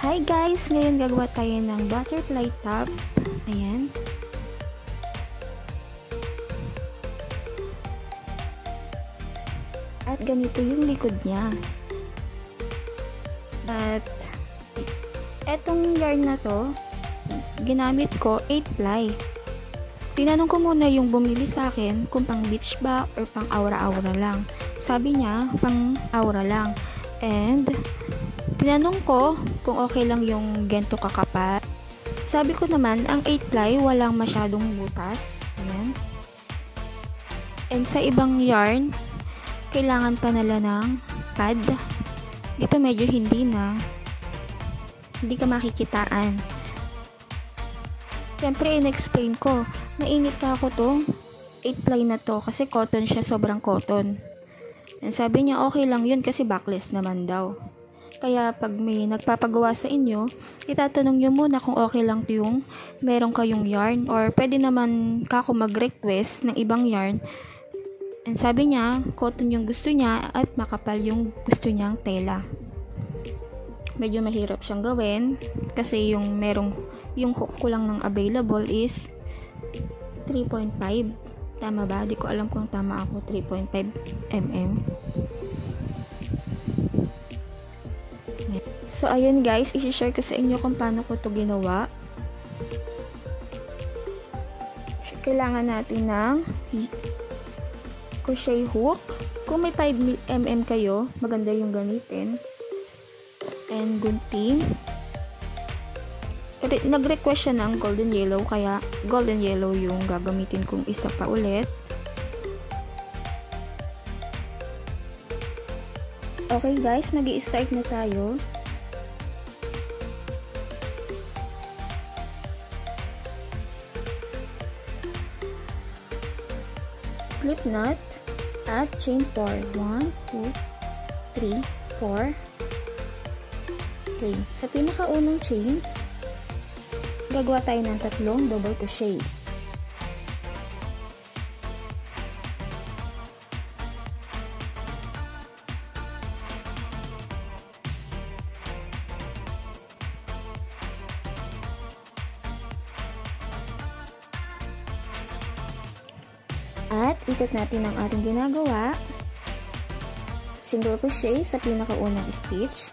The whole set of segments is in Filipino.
Hi guys! Ngayon gagawa tayo ng butterfly top. Ayan. At ganito yung likod niya. At etong yarn na to, ginamit ko 8 ply. Tinanong ko muna yung bumili sa akin kung pang beach ba or pang aura-aura lang. Sabi niya, pang aura lang. And tinanong ko kung okay lang yung ganito kakapal. Sabi ko naman, ang 8 ply walang masyadong butas. Ayan. And sa ibang yarn, kailangan pa nila ng pad. Dito medyo hindi na. Hindi ka makikitaan. Siyempre, in-explain ko. Mainit ka ako tong 8 ply na to kasi cotton siya, sobrang cotton. And sabi niya, okay lang yun kasi backless naman daw. Kaya pag may nagpapagawa sa inyo, itatanong nyo muna kung okay lang yung meron kayong yarn or pwede naman kako mag-request ng ibang yarn. And sabi niya, cotton yung gusto niya at makapal yung gusto niyang tela. Medyo mahirap siyang gawin kasi yung hook ko lang ng available is 3.5. Tama ba? Di ko alam kung tama ako. 3.5 mm. So, ayun guys, i-share ko sa inyo kung paano ko to ginawa. Kailangan natin ng crochet hook. Kung may 5 mm kayo, maganda yung gamitin. And gunting. Nag-request siya ng golden yellow, kaya golden yellow yung gagamitin kong isa pa ulit. Okay guys, mag-i-start na tayo. Slip knot at chain 4. 1, 2, 3, 4. Okay, sa pinakaunang chain, gagawa tayo ng 3 double crochet. At ikot natin ang ating ginagawa. Single crochet sa pinakaunang stitch.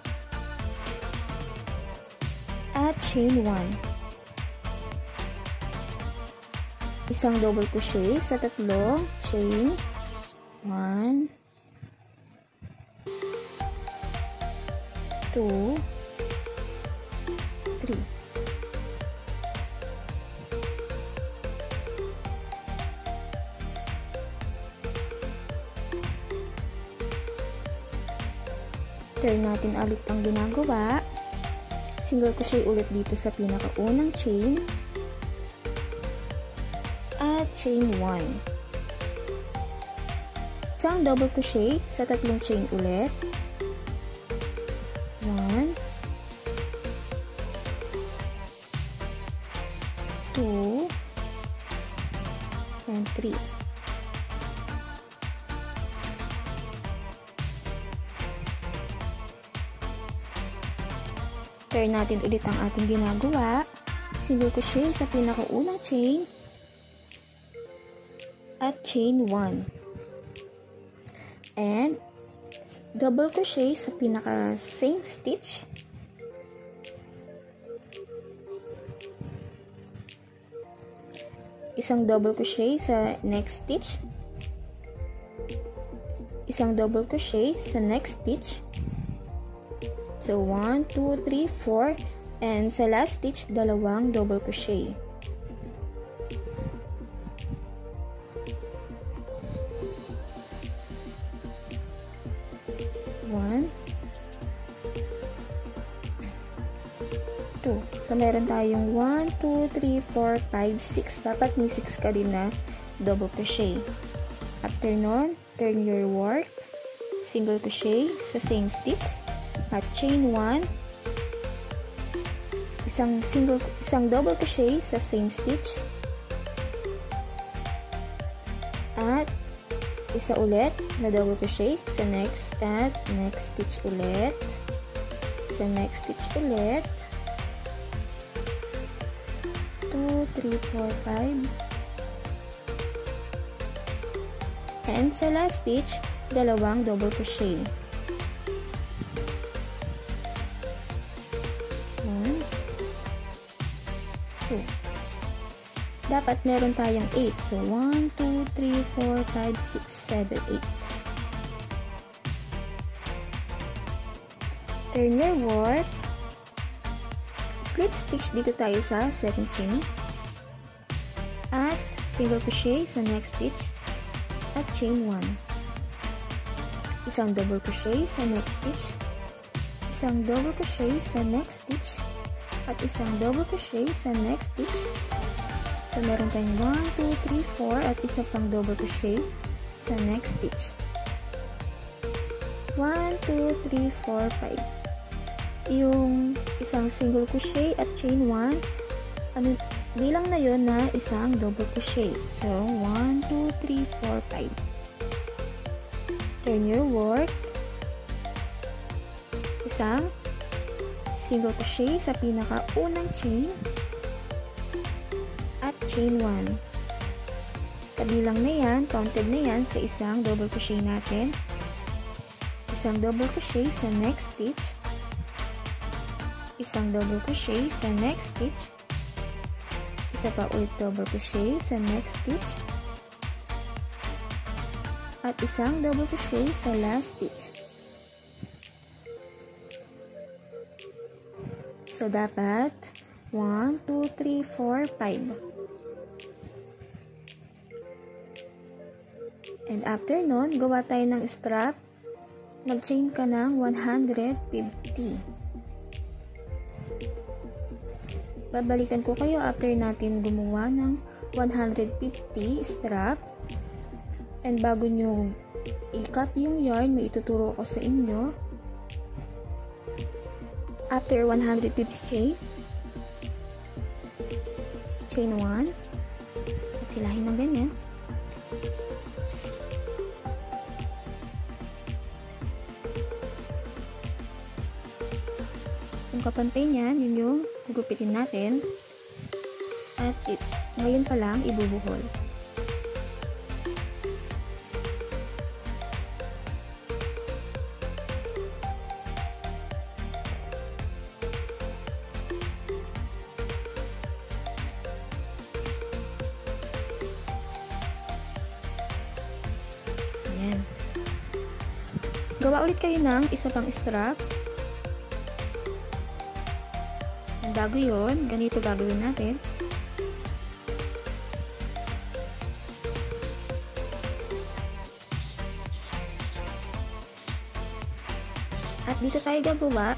At chain 1. Isang double crochet sa 3 chain. 1, 2, 3. Turn natin ulit ang ginagawa. Single crochet ulit dito sa pinakaunang chain. At chain 1. Isang double crochet sa 3 chain ulit. 1, 2, and 3. Turn natin ulit ang ating ginagawa. Single crochet sa pinakaunang chain. At chain 1. And double crochet sa pinaka same stitch. Isang double crochet sa next stitch. Isang double crochet sa next stitch. So 1, 2, 3, 4, and sa last stitch, 2 double crochet. So, meron tayong 1, 2, 3, 4, 5, 6. Dapat may 6 ka din na double crochet. After nun, turn your work. Single crochet sa same stitch. At chain 1. Isang double crochet sa same stitch. At isa ulit na double crochet sa next at next stitch ulit. Sa next stitch ulit. 2, 3, 4, 5. And sa last stitch, dalawang double crochet. 1, 2. Dapat meron tayong 8. So, 1, 2, 3, 4, 5, 6, 7, 8. Turn your work. Slip stitch dito tayo sa second chain. At single crochet sa next stitch. At chain 1. Isang double crochet sa next stitch. Isang double crochet sa next stitch. At isang double crochet sa next stitch. So, meron tayong 1, 2, 3, 4 at isa pang double crochet sa next stitch. 1, 2, 3, 4, 5. Yung isang single crochet at chain 1, bilang na yun na isang double crochet. So, 1, 2, 3, 4, 5. Turn your work. Isang single crochet sa pinakaunang chain at chain 1. Kabilang na yan, counted na yan sa isang double crochet natin. Isang double crochet sa next stitch. Isang double crochet sa next stitch. Isa pa ulit double crochet sa next stitch. At isang double crochet sa last stitch. So, dapat 1, 2, 3, 4, 5. And after nun, gawa tayo ng strap. Mag-chain ka ng 150. Babalikan ko kayo after natin gumawa ng 150 strap. And bago nyo i-cut yung yarn, may ituturo ko sa inyo. After 150 chain 1, hilahin ng ganyan. Yung kapantay niyan, yun yung gugupitin natin. At ngayon pa lang, ibubuhol. Ayan. Gawa ulit kayo ng isa pang strap. Bago yun, ganito gagawin natin. At dito tayo gagawa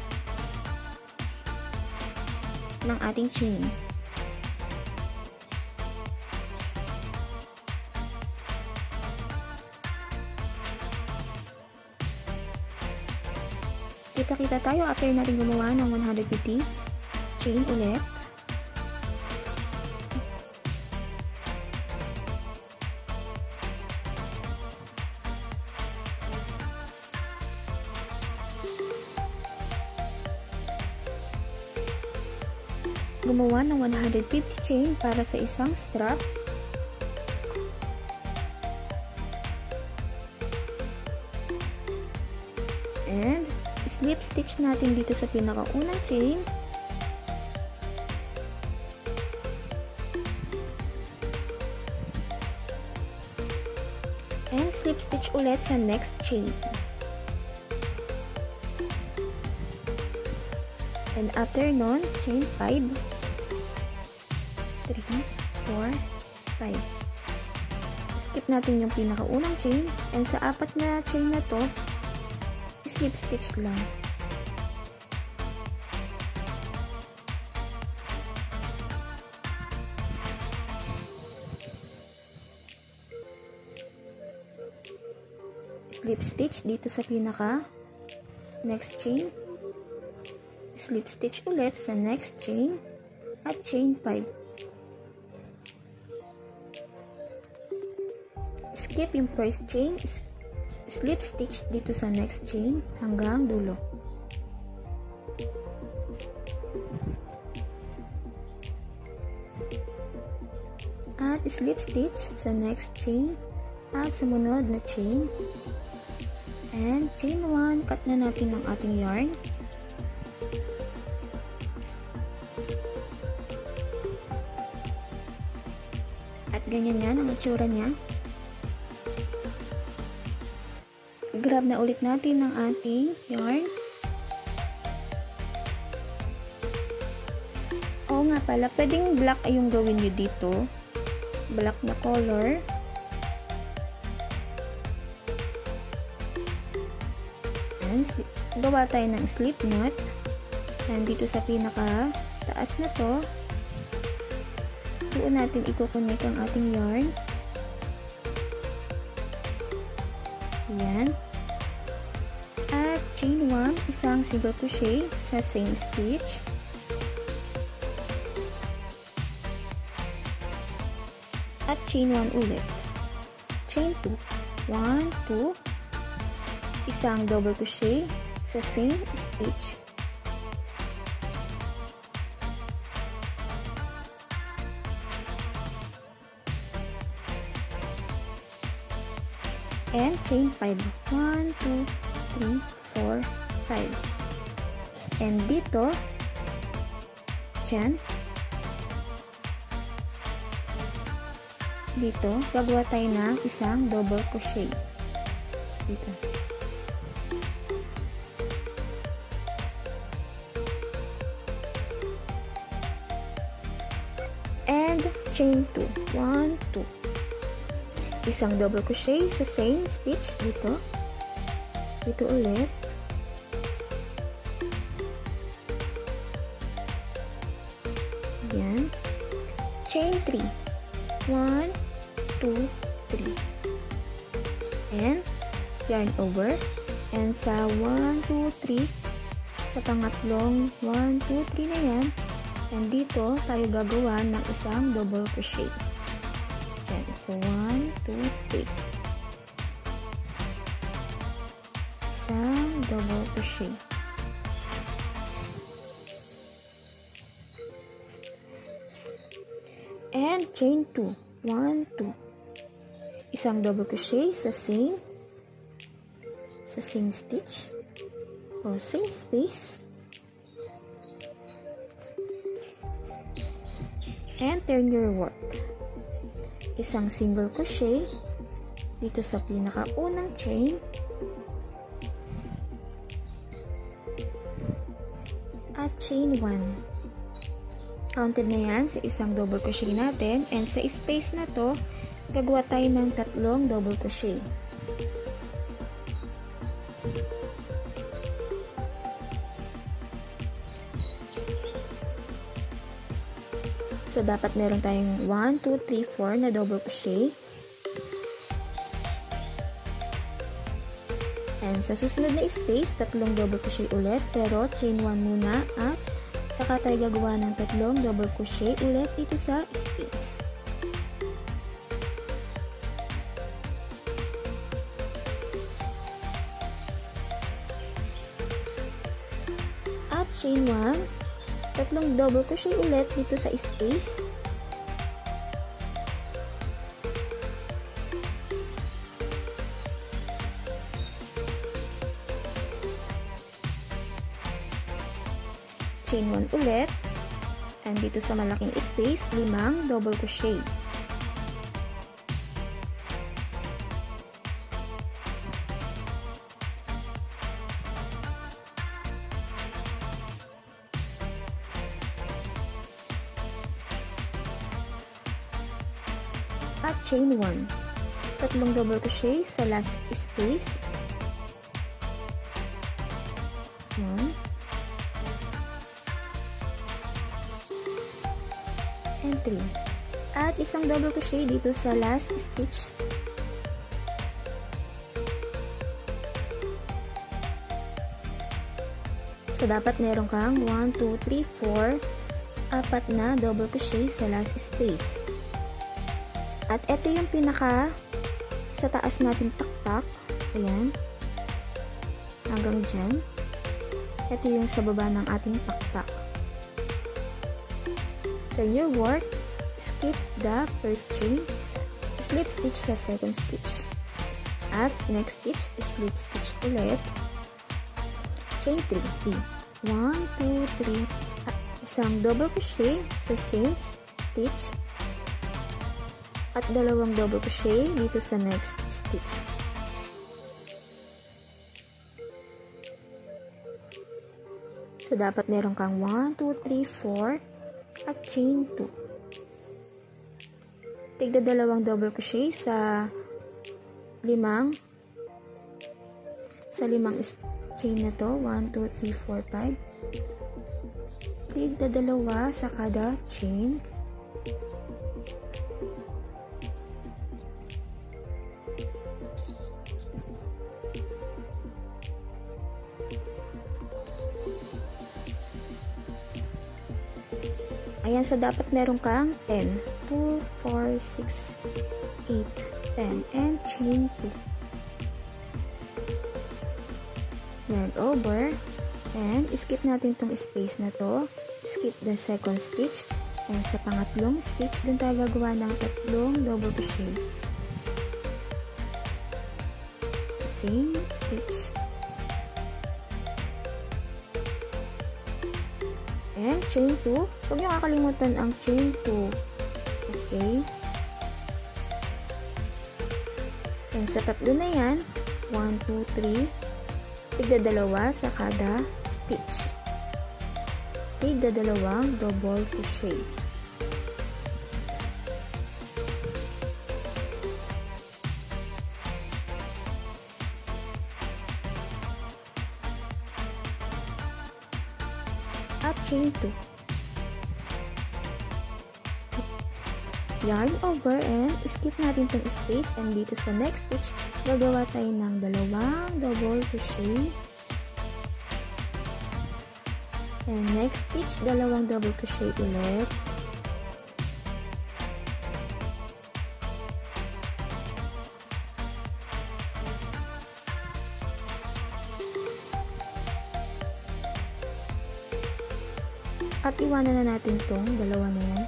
ng ating chain. Kita-kita tayo after natin gumawa ng 150. Chain ulit. Gumawa ng 150 chain para sa isang strap. And slip stitch natin dito sa pinakaunang chain. And slip stitch ulit sa next chain. And after nun, chain 5, 3, 4, 5. Skip natin yung pinakaunang chain. And sa apat na chain na to, slip stitch lang. Slip stitch dito sa pinaka next chain. Slip stitch ulit sa next chain at chain 5. Skip yung first chain, slip stitch dito sa next chain hanggang dulo. slip stitch sa next chain at sumunod na chain. And chain 1, cut na natin ang ating yarn. At ganyan yan ang itsura niya. Grab na ulit natin ang ating yarn. Oo nga pala, pwedeng black ay yung gawin nyo dito. Black na color. And gawa tayo ng slip knot. And dito sa pinaka taas na to, doon natin i-connect ang ating yarn. Ayan. At chain 1, isang single crochet sa same stitch. At chain 1 ulit. Chain 2, 1, 2, isang double crochet sa same stitch. And chain 5, 1, 2, 3, 4, 5. And dito, dyan, dito, gagawa tayo ng isang double crochet. Dito. And chain 2, 1, 2. Isang double crochet sa same stitch dito. Dito ulit. Yan. Chain 3. 1, 2, 3. And yarn over. And sa 1, 2, 3, sa pangatlong 1, 2, 3 na yan, and dito tayo gagawa ng isang double crochet. Yan. So 1, 2, 3. Isang double crochet. And chain 2. 1, 2. Isang double crochet sa same stitch o same space. And turn your work. Isang single crochet dito sa pinakaunang chain. At chain 1. Counted na yan sa isang double crochet natin, and sa space na to, gagawa tayo ng 3 double crochet. So, dapat meron tayong 1, 2, 3, 4 na double crochet. And sa susunod na space, 3 double crochet ulit, pero chain 1 muna at saka tayo gagawa ng 3 double crochet ulit dito sa space. At chain 1, 3 double crochet ulit dito sa space. Chain 1 ulit, and dito sa malaking space, 5 double crochet. At chain 1, 3 double crochet sa last space. 1 and 3. At isang double crochet dito sa last stitch. So, dapat meron kang 1, 2, 3, 4, 4 na double crochet sa last space. At ito yung pinaka sa taas natin taktak. Ayan. Hanggang dyan. Ito yung sa baba ng ating taktak. Turn your work. skip the first chain, slip stitch sa second stitch. At next stitch, slip stitch ulit, chain 3. 1, 2, 3, isang double crochet sa same stitch at dalawang double crochet dito sa next stitch. So, dapat meron kang 1, 2, 3, 4 at chain 2. Tigda dalawang double crochet sa limang chain na to. 1, 2, 3, 4, 5. Tigda dalawa sa kada chain. Ayan, so dapat meron kang 10. 2, 4, 6, 8, 10. And chain 2. Yarn over. And skip natin tong space na to. Skip the second stitch. And sa pangatlong stitch, dun tayo gagawa ng tatlong double crochet. Same stitch. And chain 2. Huwag niyo kakalimutan ang chain 2. Okay. And sa tatlo na yan, 1, 2, 3. Tigda dalawa sa kada stitch. Tigda dalawang double crochet. At chain 2. Yarn over and skip natin itong space, and dito sa next stitch gagawa tayo ng dalawang double crochet, and next stitch dalawang double crochet ulit, at iwanan na natin itong dalawa na yan.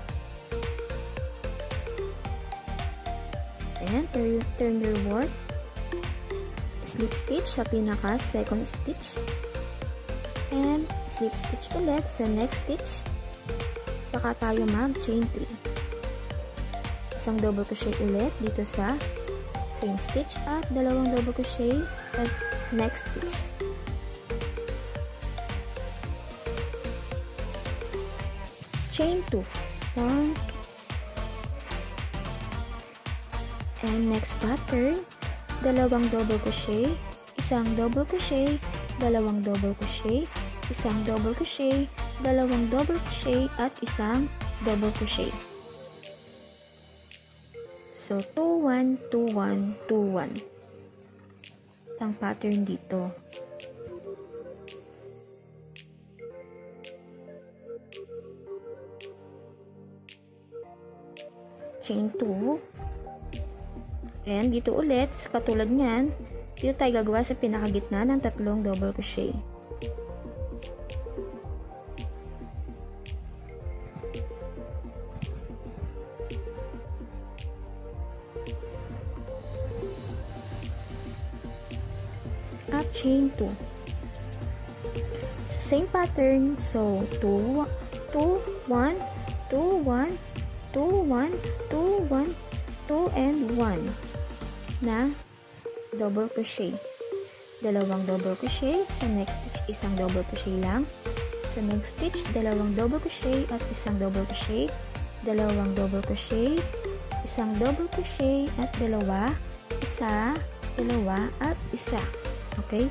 And turn your work, slip stitch sa pinaka second stitch, and slip stitch ulit sa next stitch, saka tayo mag chain 3. Isang double crochet ulit dito sa same stitch at dalawang double crochet sa next stitch. Chain 2, 1, 2. And next pattern, dalawang double crochet, isang double crochet, dalawang double crochet, isang double crochet, dalawang double crochet, at isang double crochet. So, 2, 1, 2, 1, 2, 1. Ang pattern dito. Chain 2. And dito ulit, katulad nyan, dito tayo gagawa sa pinakagitna ng tatlong double crochet. At chain 2. Same pattern, so 2, 2, 1, 2, 1, 2, 1, 2, 1, 2, and 1 na double crochet. Dalawang double crochet, sa next stitch isang double crochet lang, sa next stitch dalawang double crochet at isang double crochet, dalawang double crochet, isang double crochet at dalawa, isa, dalawa at isa. Okay?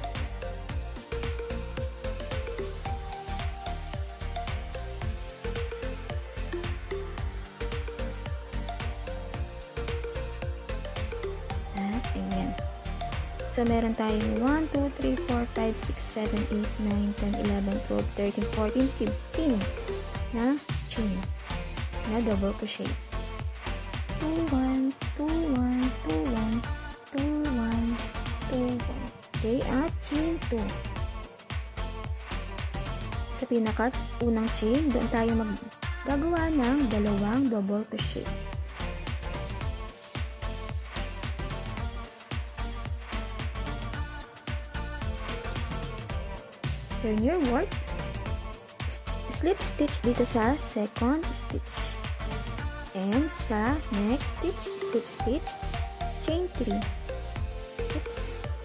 Ayan. So, meron tayong 1, 2, 3, 4, 5, 6, 7, 8, 9, 10, 11, 12, 13, 14, 15 na chain na double crochet. 2, 1, 2, 1, 2, 1, 2, 1, 2, 1. Okay, at chain 2. Sa pinaka unang chain, doon tayo gagawa ng dalawang double crochet. Turn your work, slip stitch dito sa second stitch, and sa next stitch, slip stitch, chain 3. Oops.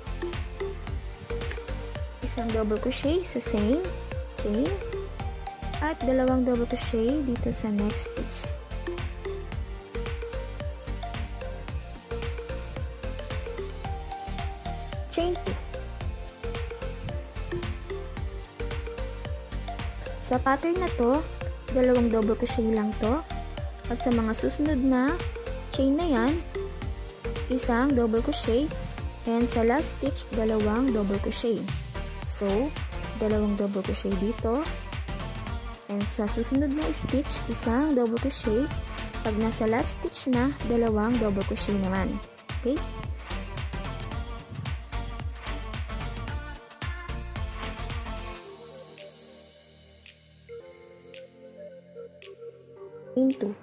Isang double crochet sa same chain, at dalawang double crochet dito sa next stitch. Chain 2. Sa pattern na to, dalawang double crochet lang to, at sa mga susunod na chain na yan, isang double crochet, and sa last stitch, dalawang double crochet. So, dalawang double crochet dito, and sa susunod na stitch, isang double crochet. Pag nasa last stitch na, dalawang double crochet naman. Okay? Into.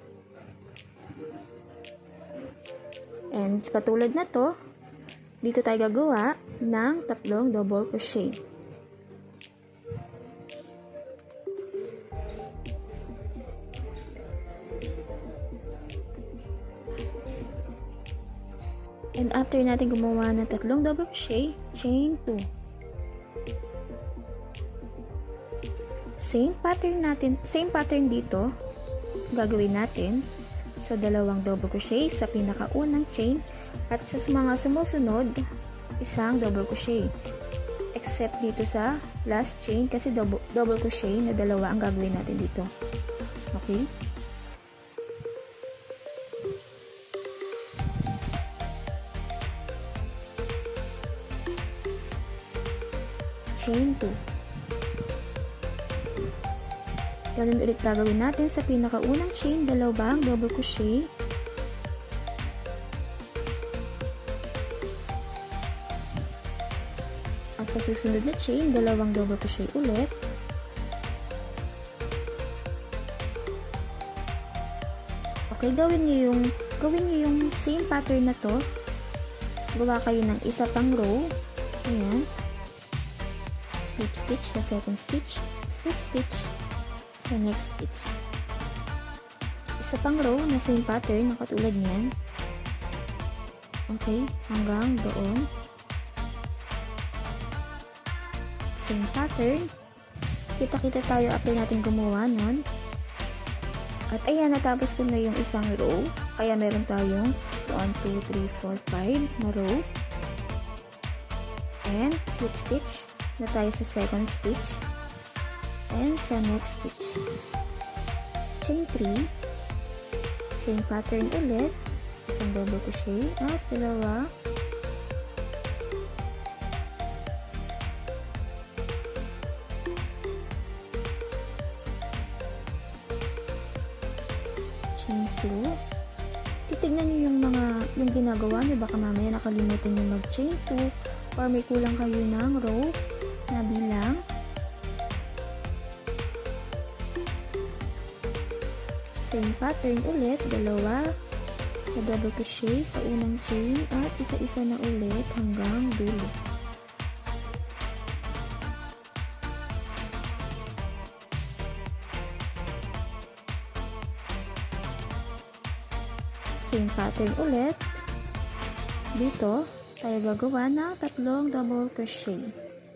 And katulad na to, dito tayo gagawa ng tatlong double crochet. And after natin gumawa ng tatlong double crochet, chain 2. Same pattern dito gagawin natin sa dalawang double crochet sa pinakaunang chain, at sa mga sumusunod, isang double crochet. Except dito sa last chain kasi double crochet na dalawa ang gagawin natin dito. Okay? Chain 2. Ganun ulit gagawin natin sa pinakaunang chain, dalawang double crochet. At sa susunod na chain, dalawang double crochet ulit. Okay, gawin niyo yung same pattern na to. Gawa kayo ng isa pang row. Ayan. Slip stitch sa second stitch, slip stitch sa next stitch. Isa pang row na same pattern na katulad niyan. Okay, hanggang doon. Same pattern. Kita-kita tayo after natin gumawa nun. At ayan, natapos ko na yung isang row. Kaya meron tayong 1, 2, 3, 4, 5 na row. And slip stitch na tayo sa second stitch. And sa next stitch, chain 3, same pattern ulit, isang double crochet at dalawa, chain 2. Titignan nyo yung ginagawa nyo, baka mamaya nakalimutan nyo mag chain 2 or may kulang kayo ng row na bilang. Same pattern ulit, dalawa na double crochet sa unang chain at isa-isa na ulit hanggang dulo. Same pattern ulit. Dito, tayo gagawa ng tatlong double crochet.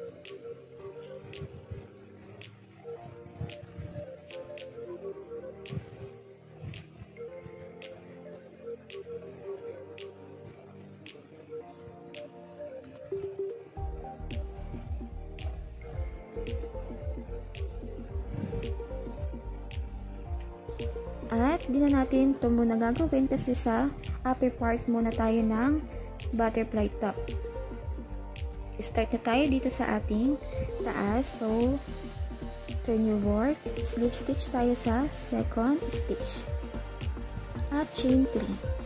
At di na natin ito muna gagawin kasi sa upper part muna tayo ng butterfly top. Start na tayo dito sa ating taas. So, turn your work, slip stitch tayo sa second stitch. At chain 3.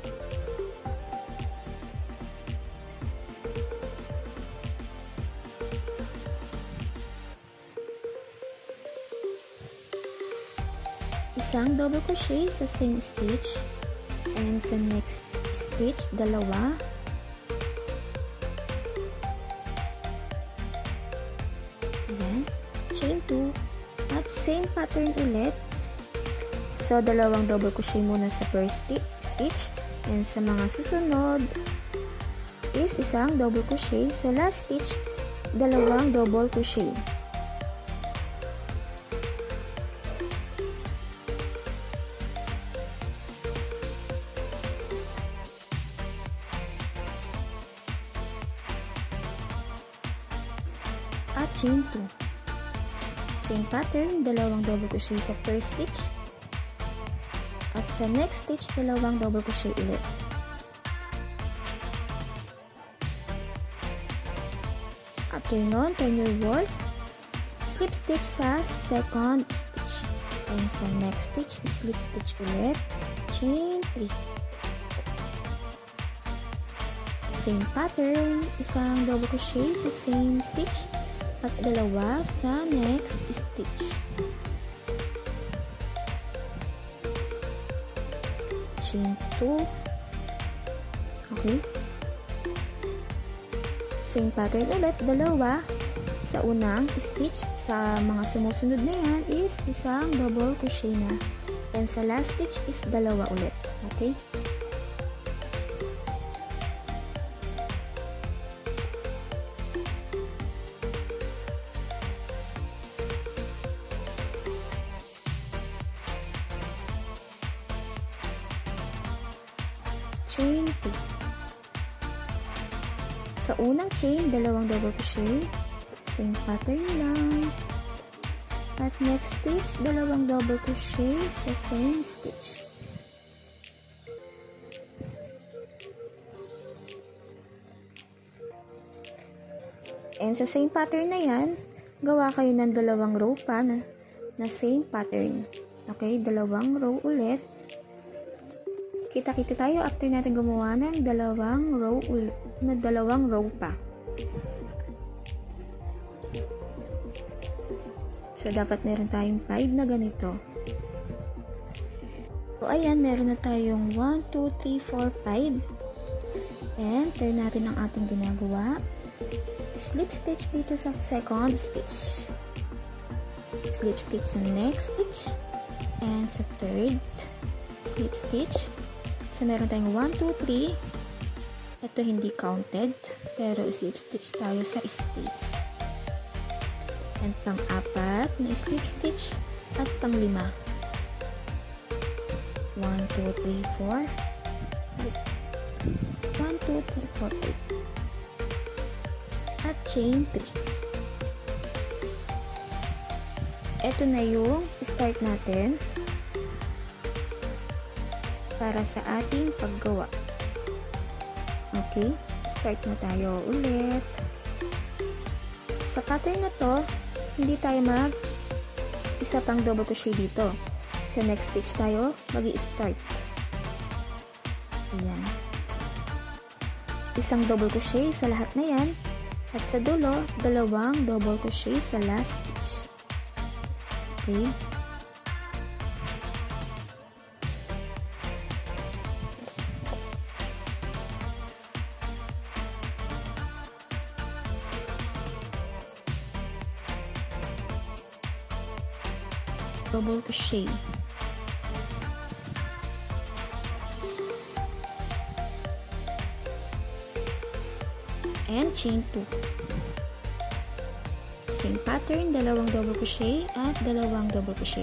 isang double crochet sa same stitch, and sa next stitch, dalawa, ayan, chain 2, at same pattern ulit. So, dalawang double crochet muna sa first stitch, and sa mga susunod is isang double crochet. Sa last stitch, dalawang double crochet. At chain 2. Same pattern, dalawang double crochet sa first stitch. At sa next stitch, dalawang double crochet ulit. After nun, turn your work, slip stitch sa second stitch. And sa next stitch, slip stitch ulit, chain 3. Same pattern, isang double crochet sa same stitch at dalawa sa next stitch. Chain 2. Okay. Same pattern ulit, dalawa sa unang stitch. Sa mga sumusunod na yan is isang double crochet na. And sa last stitch is dalawa ulit. Okay? Chain 2. Sa unang chain, dalawang double crochet, same pattern lang. At next stitch, dalawang double crochet sa same stitch. And sa same pattern na yan, gawa kayo ng dalawang row pa na same pattern. Okay, dalawang row ulit. Kita-kita tayo after natin gumawa ng dalawang row pa. So, dapat meron tayong 5 na ganito. So, ayan, meron na tayong 1, 2, 3, 4, 5. And, turn natin ang ating ginagawa. Slip stitch dito sa second stitch. Slip stitch sa next stitch. And sa third, slip stitch. So, meron tayong 1, 2, 3. Ito hindi counted, pero slip stitch tayo sa space. And pang-apat na slip stitch at pang-5. 1, 2, 3, 4. 1, 2, 3, 4, 8. At chain 3. Ito na yung start natin para sa ating paggawa. Okay, start na tayo ulit. Sa pattern na to, hindi tayo isa pang double crochet dito. Sa next stitch tayo mag-i-start. Ayan. Isang double crochet sa lahat na yan. At sa dulo, dalawang double crochet sa last stitch. Okay. Double crochet. And chain 2. Same pattern, dalawang double crochet at dalawang double crochet.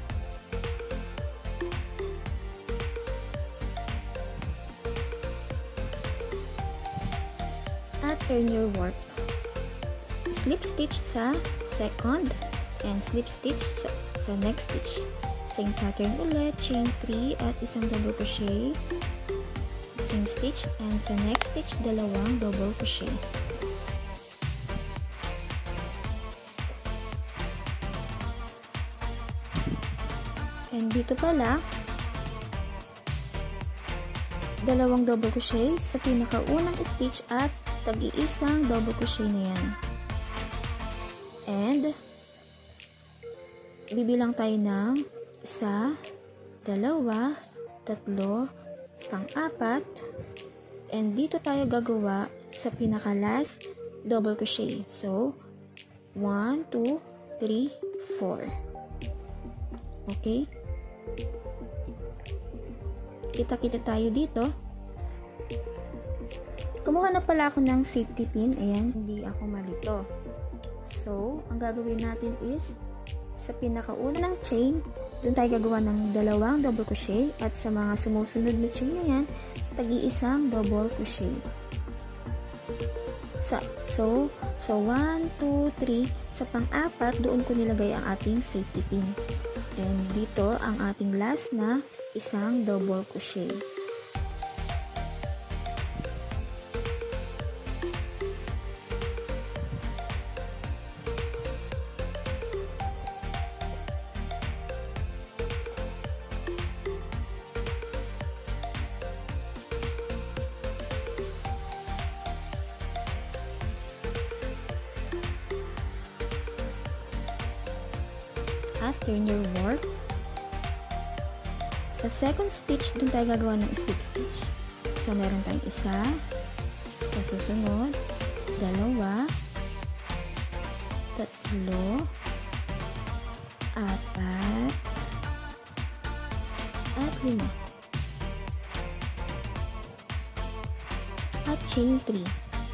At turn your work. Slip stitch sa second and slip stitch sa next stitch. Same pattern ulit, chain 3 at isang double crochet. Same stitch, and sa next stitch, dalawang double crochet. And dito pala, dalawang double crochet sa pinakaunang stitch at tag-iisang double crochet na yan. And bibilang tayo ng Isa, dalawa, tatlo, pang-apat, and dito tayo gagawa sa pinaka-last double crochet. So, 1, 2, 3, 4. Okay? Kita-kita tayo dito. Kumuha na pala ako ng safety pin. Ayan, hindi ako malito. So, ang gagawin natin is, sa pinakauna ng chain, doon tayo gagawa ng dalawang double crochet, at sa mga sumusunod na chain na yan, tagi-isang double crochet. So, 1, 2, 3, sa pang-apat, doon ko nilagay ang ating safety pin. And dito, ang ating last na isang double crochet. At turn your work. Sa second stitch, dun tayo gagawa ng slip stitch. So, meron tayong isa, sa susunod, dalawa, tatlo, apat, at 5. At chain 3.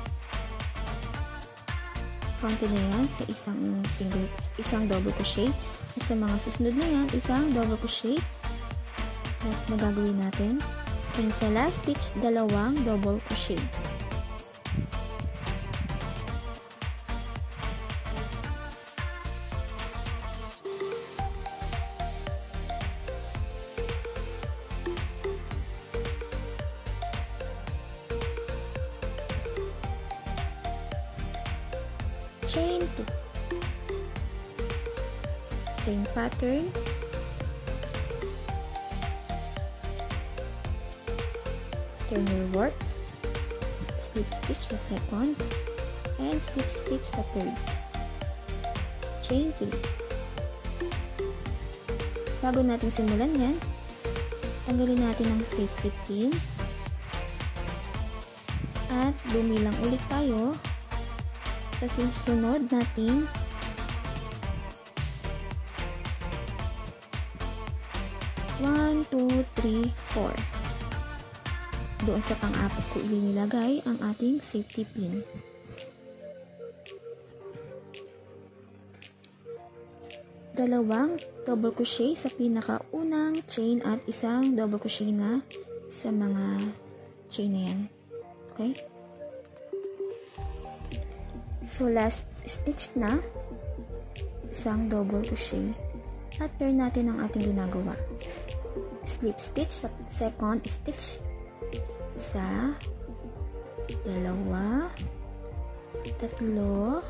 Counting na yan sa isang double crochet. At sa mga susunod na yan, isang double crochet na gagawin natin. And sa last stitch, dalawang double crochet. Chain 2. Same pattern. Turn your work. Slip stitch sa second. And slip stitch sa third. Chain 3. Bago natin simulan yan, tanggalin natin ang safety pin. At bumilang ulit tayo sa susunod natin One, 2, 3, 4. Doon sa pang-apat ko ilinilagay ang ating safety pin. Dalawang double crochet sa pinakaunang chain at isang double crochet na sa mga chain na yan. Okay? So, last stitch na, isang double crochet. At turn natin ang ating ginagawa. Slip stitch sa second stitch. Isa, dalawa, tatlo,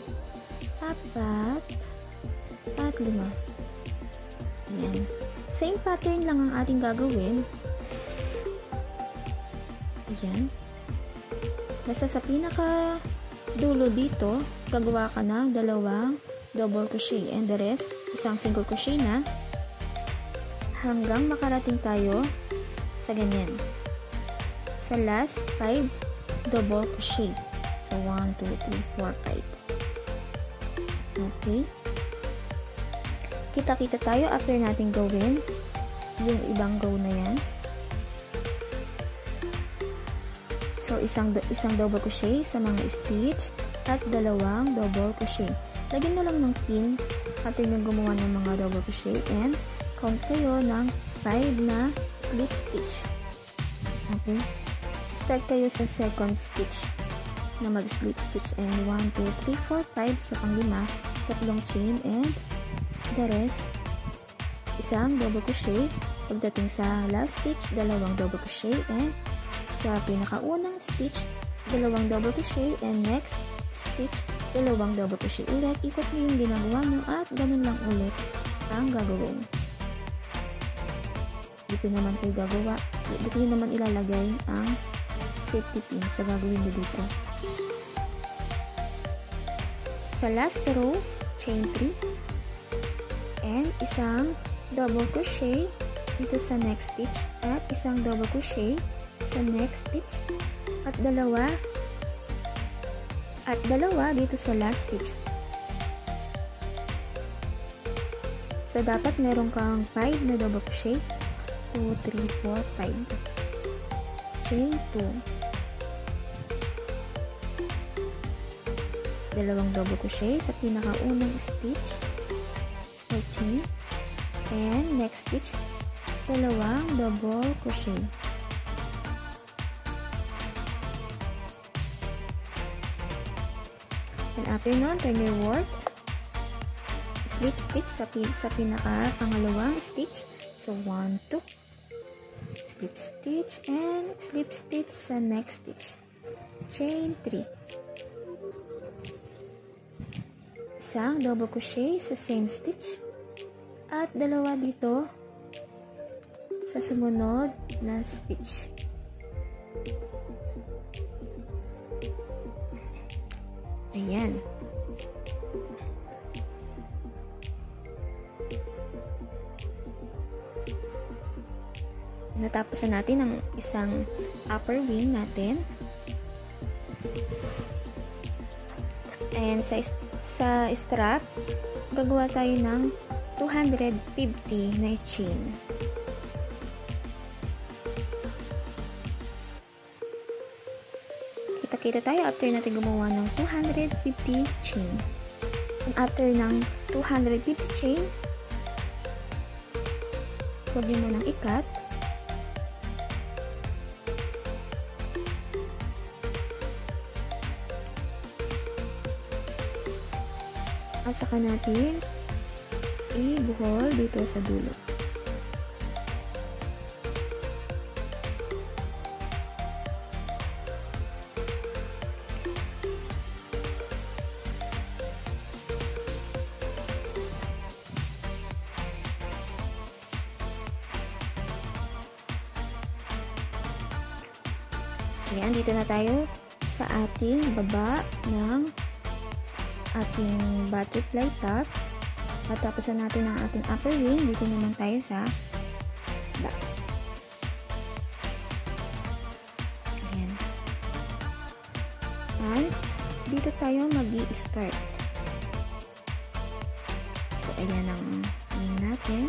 apat, at 5. Ayan. Same pattern lang ang ating gagawin. Ayan. Basta sa pinaka dulo dito, gagawa ka ng dalawang double crochet, and the rest, isang single crochet na hanggang makarating tayo sa ganyan. Sa last 5 double crochet. So 1, 2, 3, 4, 5. Okay. Kita-kita tayo after natin gawin yung ibang row na yan. So isang double crochet sa mga stitch at dalawang double crochet. Lagyan na lang ng pin after nyo gumawa ng mga double crochet, and count kayo ng 5 na slip stitch. Okay? Start kayo sa second stitch na mag-slip stitch, and 1, 2, 3, 4, 5 sa pang-5, tatlong chain, and the rest, isang double crochet. Pagdating sa last stitch, dalawang double crochet, and sa pinakaunang stitch, dalawang double crochet, and next stitch, dalawang double crochet ulit. Ikot mo yung ginagawa mo at ganun lang ulit ang gagawin. Dito naman kayo gagawa. Dito nyo naman ilalagay ang safety pin sa gagawin mo dito. Sa last row, chain 3 and isang double crochet dito sa next stitch at isang double crochet sa next stitch at dalawa dito sa last stitch. So dapat meron kang 5 na double crochet, 2, 3, 4, 5, chain 2, dalawang double crochet sa pinakaunang stitch or chain, and next stitch dalawang double crochet. And after nun, turn your work, slip stitch sa pinaka pangalawang stitch. So 1, 2, slip stitch and slip stitch sa next stitch, chain 3, isang double crochet sa same stitch at dalawa dito sa sumunod na stitch. Ayan. Natapos na natin ang isang upper wing natin. And sa strap, gagawa tayo ng 250 na chain. Kita-kita tayo after natin gumawa ng 250 chain. And after ng 250 chain, pwede mo nang ikat. At saka natin i-buhol dito sa dulo. Ayan, dito na tayo sa ating baba ng ating butterfly top. At tapos na natin ang ating upper wing. Dito naman tayo sa back. Ayan. And dito tayo mag-i-start. So, ayan ang wing natin.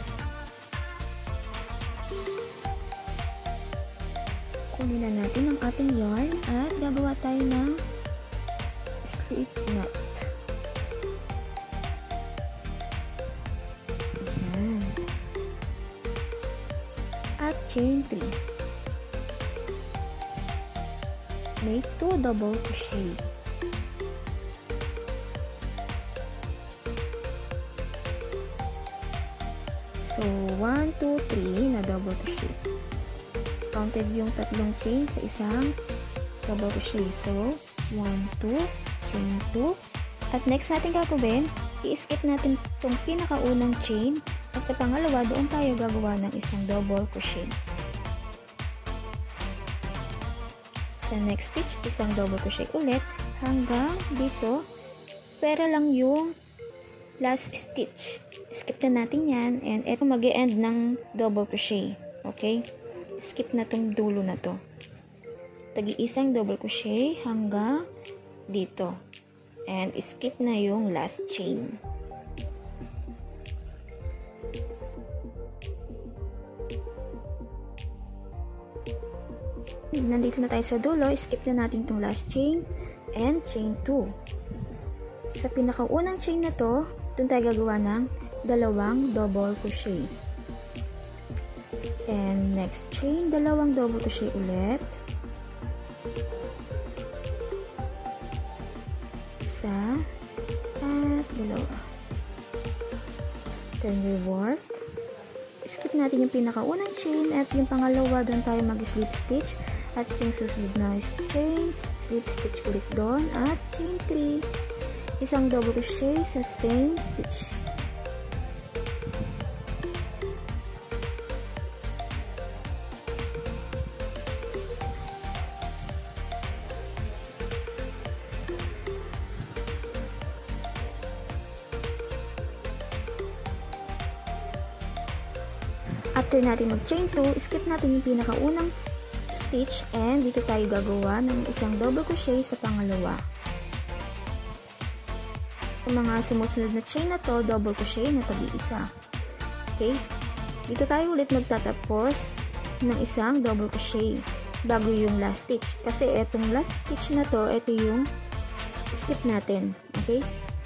Kunin na natin ang ating yarn at gagawa tayo ng slip knot. Ayan. At chain 3. Make 2 double crochet. So, 1, 2, 3 na double crochet. Counted yung tatlong chain sa isang double crochet. So, 1, 2, chain 2. At next natin gagawin, i-skip natin itong pinakaunang chain at sa pangalawa, doon tayo gagawa ng isang double crochet. Sa next stitch, isang double crochet ulit hanggang dito. Pero lang yung last stitch. Skip na natin yan and eto mag-e-end ng double crochet. Okay? Skip na tong dulo na to. Tagi-isang double crochet hanggang dito. And skip na yung last chain. Nandito na tayo sa dulo, skip na natin tong last chain and chain 2. Sa pinakaunang chain na to, doon tayo gagawa ng dalawang double crochet. And next chain, dalawang double crochet ulit. Isa at dalawa. Turn your work. Skip natin yung pinakaunang chain at yung pangalawa doon tayo mag-slip stitch at yung susunod na chain, slip stitch ulit doon at chain 3. Isang double crochet sa same stitch. After natin mag-chain 2, skip natin yung pinakaunang stitch and dito tayo gagawa ng isang double crochet sa pangalawa. Sa mga sumusunod na chain na to, double crochet na tag-iisa. Okay? Dito tayo ulit magtatapos ng isang double crochet bago yung last stitch. Kasi etong last stitch na to, ito yung skip natin. Okay?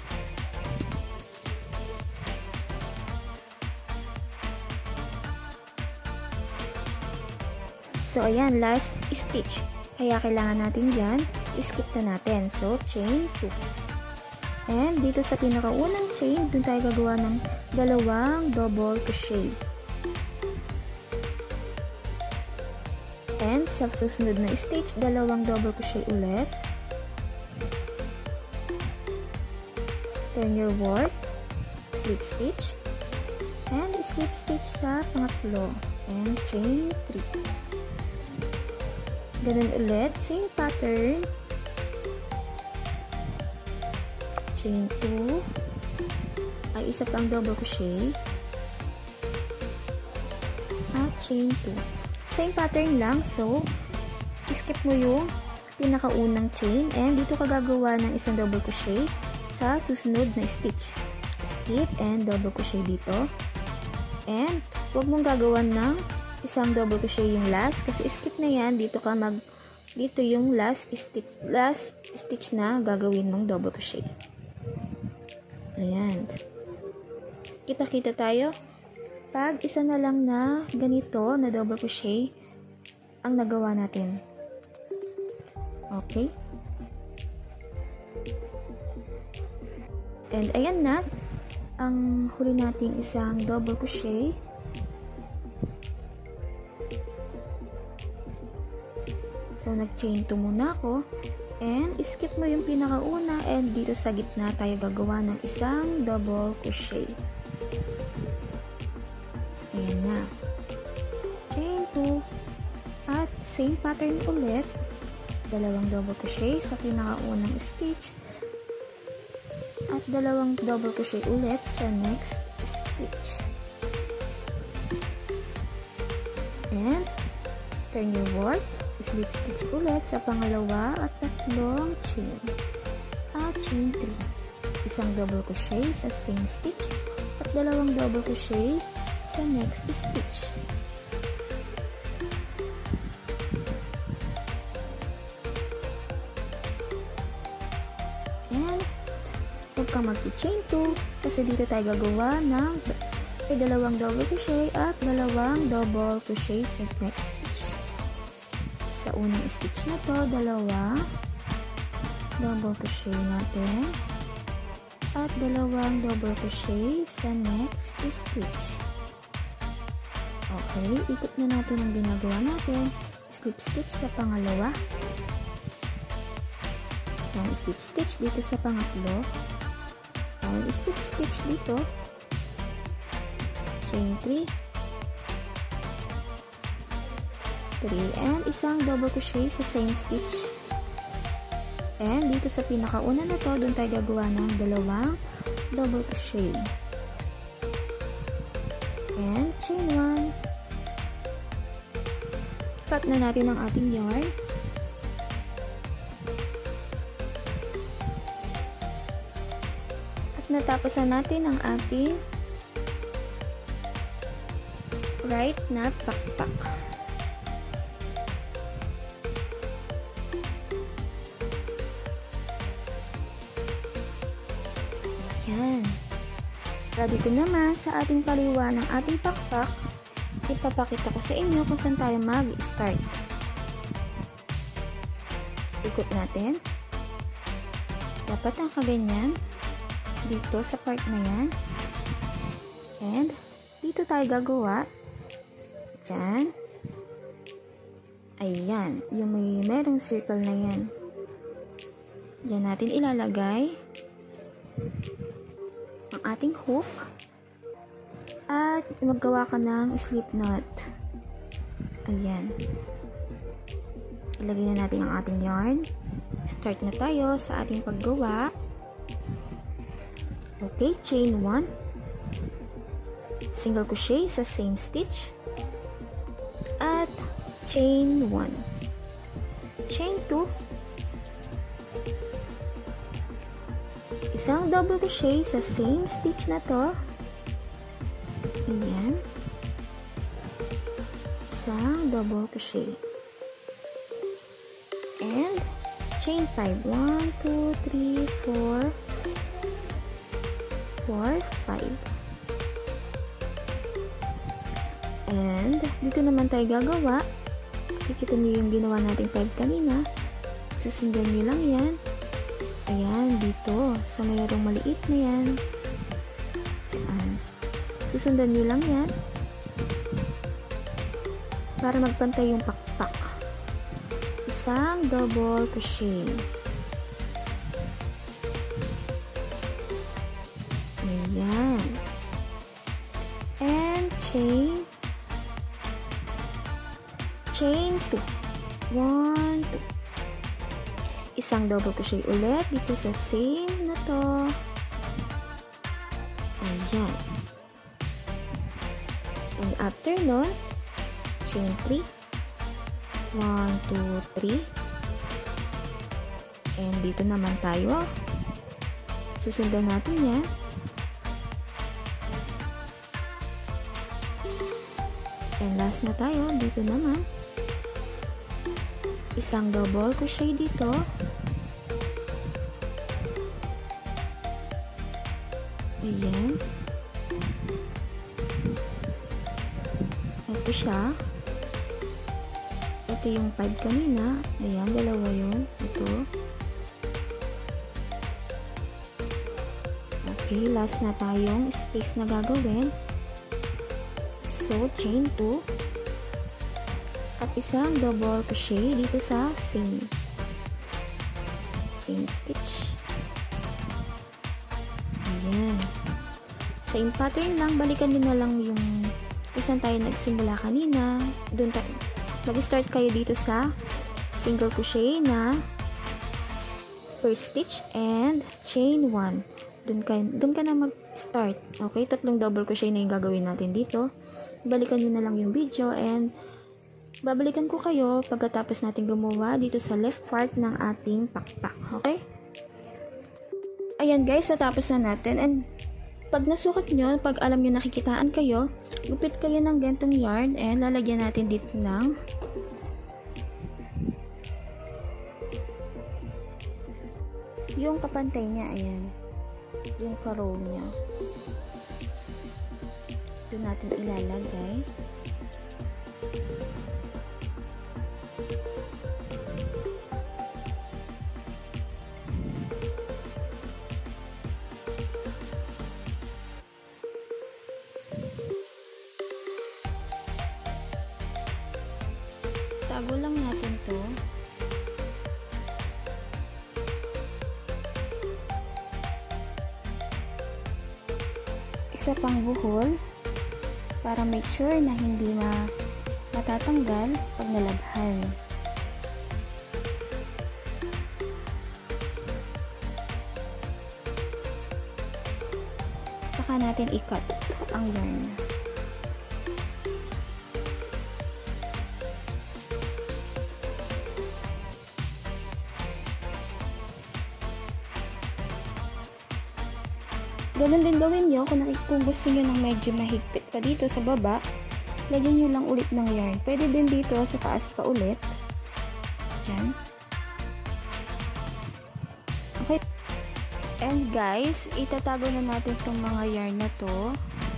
So, ayan, last stitch. Kaya kailangan natin dyan, skip na natin. So, chain 2. And dito sa pinakaunang chain, dun tayo gagawa ng dalawang double crochet. And sa susunod na stitch, dalawang double crochet ulit. Turn your work, slip stitch, and slip stitch sa pangatlo. And chain 3. Ganun ulit, same pattern. Chain 2. Ay, isa pang double crochet. At chain 2. Same pattern lang, so, skip mo yung pinakaunang chain and dito ka gagawa ng isang double crochet sa susunod na stitch. Skip and double crochet dito. And, huwag mong gagawan ng isang double crochet yung last kasi skip na yan, dito yung last stitch na gagawin mong double crochet. Ayan. Kita-kita tayo pag isa na lang na ganito na double crochet ang nagawa natin. Okay? And ayan na ang huli nating isang double crochet. So, nag-chain 2 muna ako. And, skip mo yung pinakauna and dito sa gitna tayo gagawa ng isang double crochet. So, ayan na. Chain 2. At, same pattern ulit. Dalawang double crochet sa pinakaunang stitch. At, dalawang double crochet ulit sa next stitch. And, turn your work. Slip stitch ulit sa pangalawa at tatlong chain. At chain 3. Isang double crochet sa same stitch at dalawang double crochet sa next stitch. And huwag kang mag-chain 2 kasi dito tayo gagawa ng dalawang double crochet at dalawang double crochet sa next stitch. Sa unang stitch na to, dalawa double crochet natin at dalawang double crochet sa next stitch. Okay, ikot na natin ang ginagawa natin. Slip stitch sa pangalawa. Yan, slip stitch dito sa pangatlo. And slip stitch dito. Chain 3. And isang double crochet sa same stitch. And dito sa pinakauna na to, doon tayo gagawa ng dalawang double crochet. And chain 1. Cut na natin ang ating yarn. At natapos na natin ang ating right na pakpak. Yan. Dito naman sa ating paliwa ng ating pakpak, ipapakita ko sa inyo kung saan tayo mag-start. Ikot natin. Dapat ang kaganyan dito sa part na yan. And dito tayo gagawa. Diyan. Ayan. Yung merong circle na yan. Diyan natin ilalagay ang ating hook at maggawa ka ng slip knot. Ayan. Ilagay na natin ang ating yarn. Start na tayo sa ating paggawa. Okay, chain 1. Single crochet sa same stitch. chain 1, chain 2, isang double crochet sa same stitch na to. Ayan, isang double crochet and chain 5, 1, 2, 3, 4, 5. And dito naman tayo gagawa. Kikita nyo yung ginawa nating 5 kanina. Susundan nyo lang yan. Ayan, dito sa mayroong maliit na yan. Diyan. Susundan nyo lang yan para magpantay yung pakpak. Isang double crochet. Ayan. And chain 2. 1, 2. Isang double crochet ulit dito sa same na to. Ayan. And after nun, chain 3. 1, 2, 3. And dito naman tayo. Susundan natin yan. And last na tayo. Dito naman. Isang double crochet dito. Ayan. Ito siya. Ito yung 5 kanina. Ayan, dalawa yun. Ito. Okay, last na tayong space na gagawin. So, chain 2. At isang double crochet dito sa same stitch. Ayan. Same pattern lang. Balikan nyo na lang yung kung tayo nagsimula kanina. Doon tayo mag-start kayo dito sa single crochet na first stitch and chain 1. Doon ka na mag-start. Okay, 3 double crochet na yung gagawin natin dito. Balikan nyo na lang yung video and babalikan ko kayo pagkatapos natin gumawa dito sa left part ng ating pakpak. Okay? Ayan guys, natapos na natin and pag nasukat nyo, pag alam nyo nakikitaan kayo, gupit kayo ng gantong yarn and lalagyan natin dito ng yung kapantay niya. Ayan. Yung ka-roll niya. Ito natin ilalagay. Tago lang natin to. Isa pang buhol para make sure na hindi matatanggal pag nalabhan. Saka natin i-cut ang yarn. Ganun din gawin nyo kung gusto nyo ng medyo mahigpit pa dito sa baba, lagyan nyo lang ulit ng yarn. Pwede din dito sa taas pa ulit. Diyan. Okay. And guys, itatago na natin itong mga yarn na to.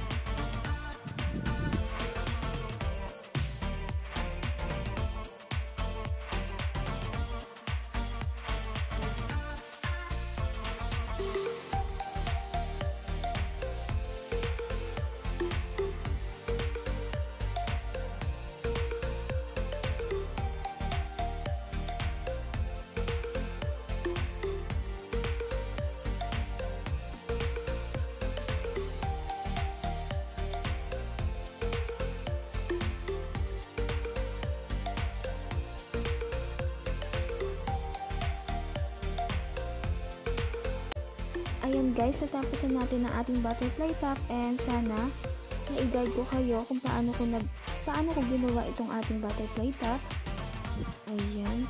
Ayan guys, natapos na natin ang ating butterfly top and sana na-guide ko kayo kung paano ko paano ko ginawa itong ating butterfly top. Ayan.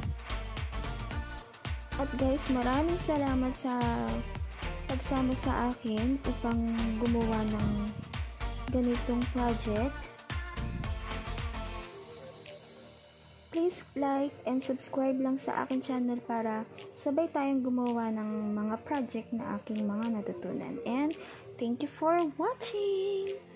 At guys, maraming salamat sa pagsama sa akin upang gumawa ng ganitong project. Please like and subscribe lang sa akin channel para sabay tayong gumawa ng mga project na aking mga natutunan. And thank you for watching!